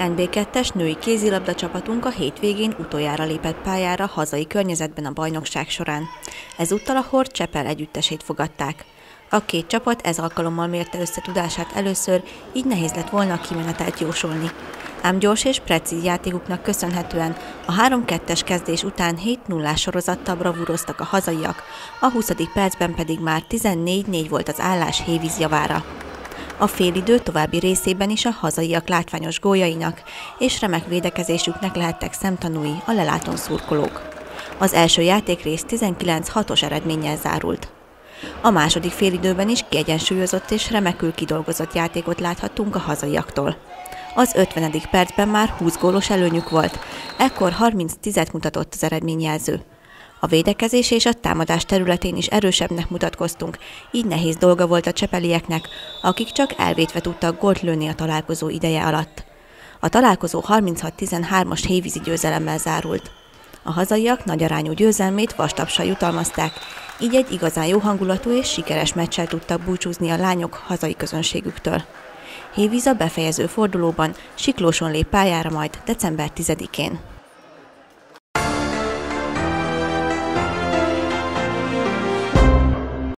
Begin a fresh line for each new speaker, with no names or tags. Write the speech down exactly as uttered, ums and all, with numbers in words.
en bé kettes női kézilabda csapatunk a hétvégén utoljára lépett pályára hazai környezetben a bajnokság során. Ezúttal a Hord Csepel együttesét fogadták. A két csapat ez alkalommal mérte össze tudását először, így nehéz lett volna a kimenetelt jósolni. Ám gyors és precíz játékuknak köszönhetően a három kettes kezdés után hét nullás sorozattal bravúroztak a hazaiak, a huszadik percben pedig már tizennégy négy volt az állás Hévíz javára. A félidő további részében is a hazaiak látványos góljainak és remek védekezésüknek lehettek szemtanúi a lelátón szurkolók. Az első játékrész tizenkilenc hatos eredménnyel zárult. A második félidőben is kiegyensúlyozott és remekül kidolgozott játékot láthattunk a hazaiaktól. Az ötvenedik percben már húsz gólos előnyük volt, ekkor harminc tízet mutatott az eredményjelző. A védekezés és a támadás területén is erősebbnek mutatkoztunk, így nehéz dolga volt a csepelieknek, akik csak elvétve tudtak gólt lőni a találkozó ideje alatt. A találkozó harminchat tizenhármas hévízi győzelemmel zárult. A hazaiak nagyarányú győzelmét vastapsal jutalmazták, így egy igazán jó hangulatú és sikeres meccsel tudtak búcsúzni a lányok hazai közönségüktől. Hévíz a befejező fordulóban Siklóson lép pályára majd december tizedikén.